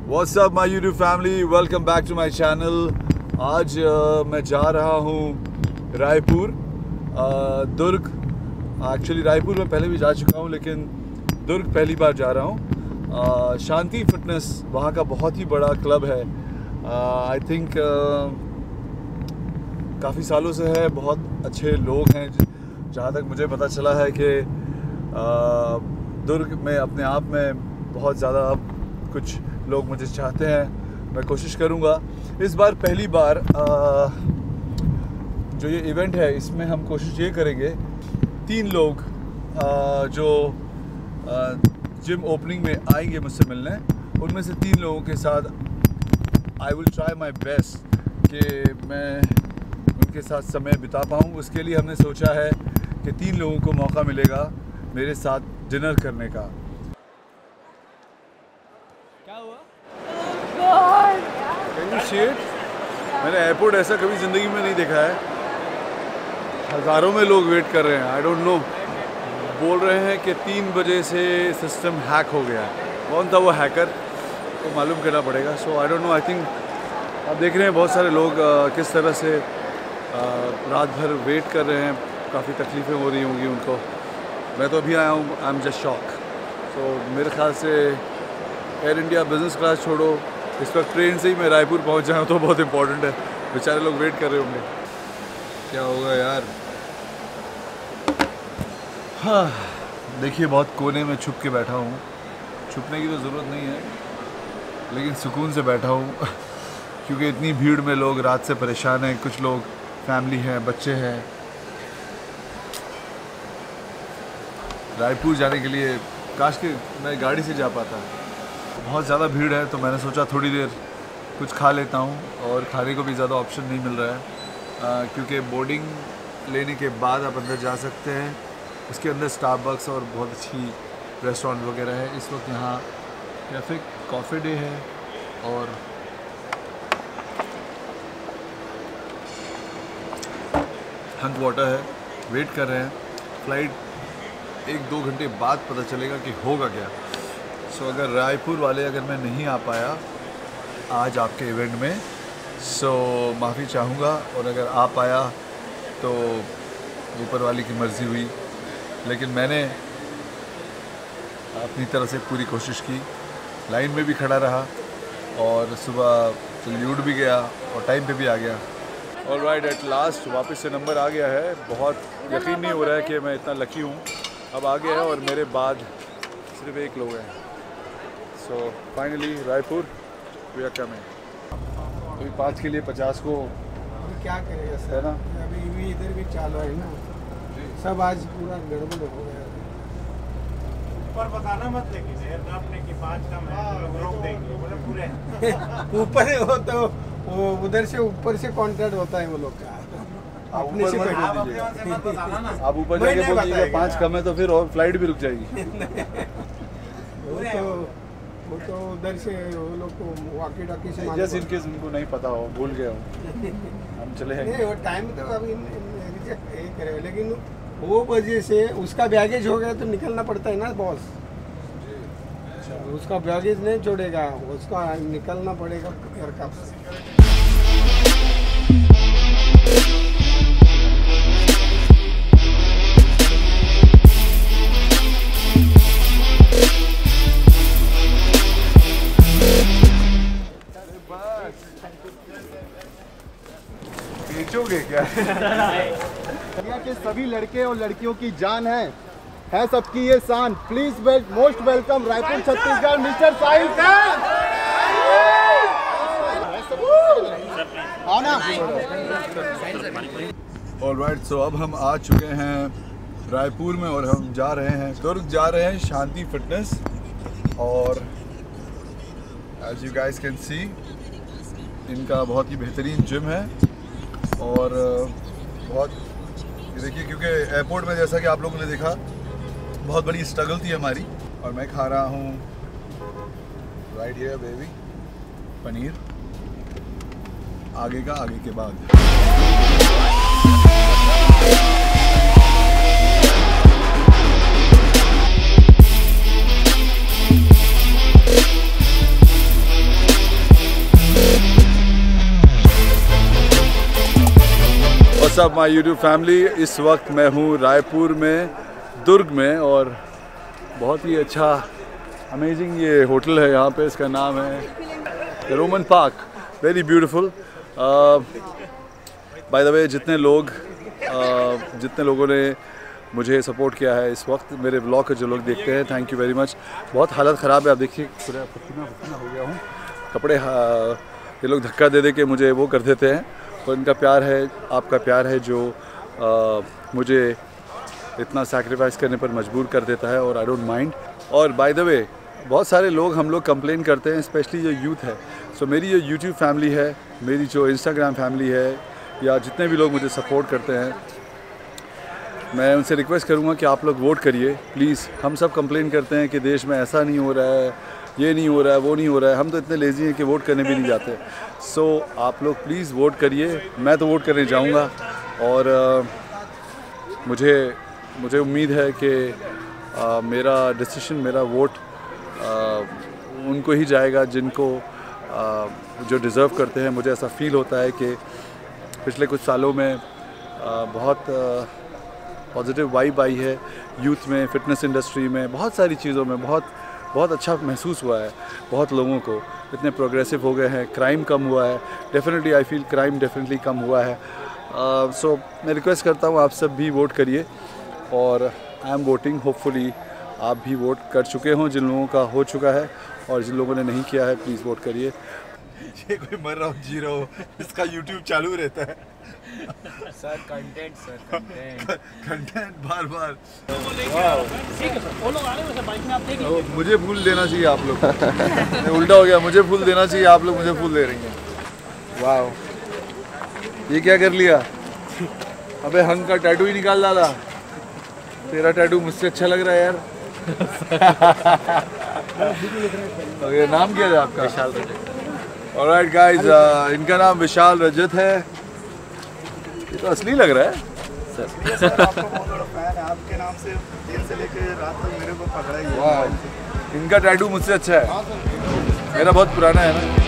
What's up my YouTube family, welcome back to my channel। आज मैं जा रहा हूँ रायपुर, दुर्ग। एक्चुअली रायपुर में पहले भी जा चुका हूँ, लेकिन दुर्ग पहली बार जा रहा हूँ। शांति फिटनेस वहाँ का बहुत ही बड़ा क्लब है। आई थिंक काफ़ी सालों से है, बहुत अच्छे लोग हैं। जहाँ तक मुझे पता चला है कि दुर्ग में अपने आप में बहुत ज़्यादा अब कुछ लोग मुझे चाहते हैं। मैं कोशिश करूँगा। इस बार पहली बार जो ये इवेंट है, इसमें हम कोशिश ये करेंगे 3 लोग जो जिम ओपनिंग में आएंगे मुझसे मिलने, उनमें से 3 लोगों के साथ I will try my best कि मैं उनके साथ समय बिता पाऊँ। उसके लिए हमने सोचा है कि 3 लोगों को मौका मिलेगा मेरे साथ डिनर करने का। क्या हुआ? मैंने एयरपोर्ट ऐसा कभी ज़िंदगी में नहीं देखा है। हज़ारों में लोग वेट कर रहे हैं। आई डोंट नो, बोल रहे हैं कि 3 बजे से सिस्टम हैक हो गया है। कौन था वो हैकर, तो मालूम करना पड़ेगा। So I don't know. I think आप देख रहे हैं बहुत सारे लोग किस तरह से रात भर वेट कर रहे हैं। काफ़ी तकलीफ़ें हो रही होंगी उनको। मैं तो अभी आया हूँ, आई एम जस्ट शॉक। तो मेरे ख्याल से एयर इंडिया बिज़नेस क्लास छोड़ो, इस वक्त ट्रेन से ही मैं रायपुर पहुँच जाऊँ तो बहुत इंपॉर्टेंट है। बेचारे लोग वेट कर रहे होंगे। क्या होगा यार। हाँ, देखिए बहुत कोने में छुप के बैठा हूँ। छुपने की तो ज़रूरत नहीं है, लेकिन सुकून से बैठा हूँ क्योंकि इतनी भीड़ में लोग रात से परेशान हैं। कुछ लोग फैमिली हैं, बच्चे हैं। रायपुर जाने के लिए काश कि मैं गाड़ी से जा पाता। बहुत ज़्यादा भीड़ है, तो मैंने सोचा थोड़ी देर कुछ खा लेता हूँ। और खाने को भी ज़्यादा ऑप्शन नहीं मिल रहा है क्योंकि बोर्डिंग लेने के बाद आप अंदर जा सकते हैं। उसके अंदर स्टारबक्स और बहुत अच्छी रेस्टोरेंट वगैरह है। इस वक्त यहाँ कैफ़े कॉफ़ी डे है और हंट वाटर है। वेट कर रहे हैं। फ़्लाइट 1-2 घंटे बाद पता चलेगा कि होगा क्या। सो अगर रायपुर वाले अगर मैं नहीं आ पाया आज आपके इवेंट में, सो माफ़ी चाहूँगा। और अगर आ पाया तो ऊपर वाले की मर्ज़ी हुई, लेकिन मैंने अपनी तरफ से पूरी कोशिश की। लाइन में भी खड़ा रहा और सुबह जल्दी उठ भी गया और टाइम पे भी आ गया। ऑलराइट, एट लास्ट वापस से नंबर आ गया है। बहुत यकीन नहीं हो रहा है कि मैं इतना लकी हूँ। अब आ गया है और मेरे बाद सिर्फ 1 लोग हैं। So finally Raipur we are coming. अभी 5 के लिए 50 को क्या करेगा सर, है ना। अभी भी इधर भी चालू है ना, सब आज पूरा गड़बड़ हो गया। ऊपर बताना मत, लेकिन एयरक्राफ्ट की 5 कम है, रोक देंगे मतलब पूरे। ऊपर हो तो वो उधर से ऊपर से कॉन्ट्रैक्ट होता है वो लोग का। अपने से बताना ना। आप ऊपर जाके बोल दीजिएगा 5 कम है, तो फिर और फ्लाइट भी रुक जाएगी। वो तो उधर से वो लोग को वाकी टाकी से जैसे इनके उनको नहीं पता हो, भूल गया हो, हम चले हैं। नहीं, वो टाइम तो अभी रिजेक्ट यही करेगा, लेकिन वो वजह से उसका बैगेज हो गया तो निकलना पड़ता है ना बॉस। उसका बैगेज नहीं छोड़ेगा, उसका निकलना पड़ेगा एयरक्राफ्ट से। बेचोगे क्या? दुनिया के सभी लड़के और लड़कियों की जान है सबकी ये शान। Please most welcome Raipur Chhattisgarh mister Sahil Khan. Alright, so अब हम आ चुके हैं रायपुर में और हम जा रहे हैं दुर्ग, जा रहे हैं शांति फिटनेस। और as you guys can see, इनका बहुत ही बेहतरीन जिम है। और बहुत देखिए, क्योंकि एयरपोर्ट में जैसा कि आप लोगों ने देखा, बहुत बड़ी स्ट्रगल थी हमारी। और मैं खा रहा हूँ राइट हियर बेबी पनीर, आगे का आगे के बाद। What's up my YouTube family. इस वक्त मैं हूँ रायपुर में, दुर्ग में, और बहुत ही अच्छा अमेजिंग ये होटल है यहाँ पे। इसका नाम है Roman Park, very beautiful. By the way, जितने लोगों ने मुझे सपोर्ट किया है इस वक्त, मेरे ब्लॉग के जो लोग देखते हैं, थैंक यू वेरी मच। बहुत हालत ख़राब है, आप देखिए पूरा पसीना हो गया हूँ। कपड़े ये लोग धक्का दे दे के मुझे वो कर देते हैं, तो इनका प्यार है, आपका प्यार है जो मुझे इतना सैक्रिफाइस करने पर मजबूर कर देता है, और आई डोंट माइंड। और बाय द वे, बहुत सारे लोग हम लोग कंप्लेन करते हैं, स्पेशली जो यूथ है। सो मेरी जो यूट्यूब फैमिली है, मेरी जो इंस्टाग्राम फैमिली है, या जितने भी लोग मुझे सपोर्ट करते हैं, मैं उनसे रिक्वेस्ट करूंगा कि आप लोग वोट करिए प्लीज़। हम सब कंप्लेन करते हैं कि देश में ऐसा नहीं हो रहा है, ये नहीं हो रहा है, वो नहीं हो रहा है। हम तो इतने लेज़ी हैं कि वोट करने भी नहीं जाते। सो आप लोग प्लीज़ वोट करिए। मैं तो वोट करने जाऊंगा, और मुझे उम्मीद है कि मेरा डिसीजन, मेरा वोट उनको ही जाएगा जिनको जो डिज़र्व करते हैं। मुझे ऐसा फील होता है कि पिछले कुछ सालों में बहुत पॉजिटिव वाइब आई है यूथ में, फिटनेस इंडस्ट्री में, बहुत सारी चीज़ों में बहुत अच्छा महसूस हुआ है। बहुत लोगों को इतने प्रोग्रेसिव हो गए हैं, क्राइम कम हुआ है। Definitely I feel crime definitely कम हुआ है। सो मैं रिक्वेस्ट करता हूँ आप सब भी वोट करिए, और आई एम वोटिंग। होपफुली आप भी वोट कर चुके हों, जिन लोगों का हो चुका है, और जिन लोगों ने नहीं किया है प्लीज़ वोट करिए। ये कोई मर रहा हो जी रहा हो, इसका यूट्यूब चालू रहता है। सर कंटेंट बार बार। मुझे फूल देना चाहिए आप लोग। उल्टा हो गया, मुझे फूल देना चाहिए, आप लोग मुझे फूल दे रही हैं। वाह, ये क्या कर लिया? अबे हंग का टैटू ही निकाल डाला। तेरा टैटू मुझसे अच्छा लग रहा है यार। ओके, नाम क्या है आपका? विशाल रजत। ऑलराइट गाइस, इनका नाम विशाल रजत है। ये तो असली लग रहा है सर आपका बहुत बड़ा फैन है, आपके नाम से दिन से लेकर रात तक मेरे को पकड़ा ही है। वाह, इनका टैटू मुझसे अच्छा है, मेरा बहुत पुराना है ना।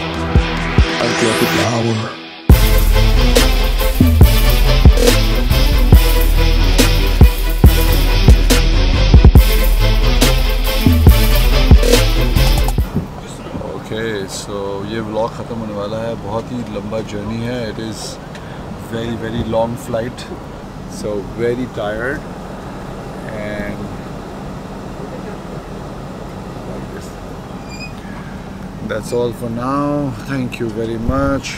ओके, सो ये व्लॉग ख़त्म होने वाला है। बहुत ही लंबा जर्नी है। It is very long flight, so very tired, and like this. That's all for now. Thank you very much.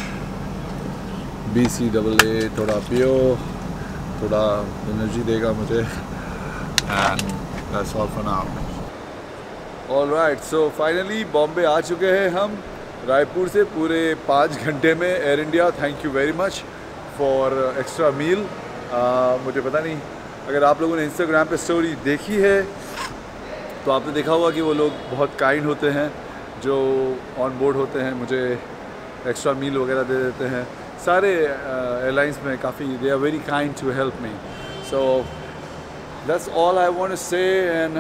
BCAA थोड़ा पियो, थोड़ा एनर्जी देगा मुझे, and that's all for now. All right, so finally Bombay आ चुके हैं हम, रायपुर से पूरे 5 घंटे में। Air India, thank you very much for extra meal. मुझे पता नहीं, अगर आप लोगों ने इंस्टाग्राम पे स्टोरी देखी है तो आपने देखा होगा कि वो लोग बहुत काइंड होते हैं जो ऑन बोर्ड होते हैं, मुझे एक्स्ट्रा मील वगैरह दे देते हैं। सारे एयरलाइंस में काफ़ी they are very kind to help me. So that's all I want to say, and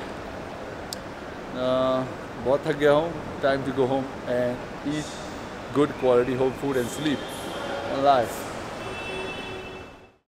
बहुत थक गया हूँ। Time to go home and eat good quality home food and sleep life.